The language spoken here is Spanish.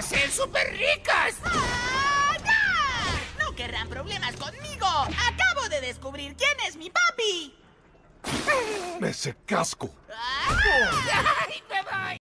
a ser súper ricas! ¡Ah, ya! No querrán problemas conmigo. Acabo de descubrir quién es mi papi. ¡Ese casco! ¡Ah!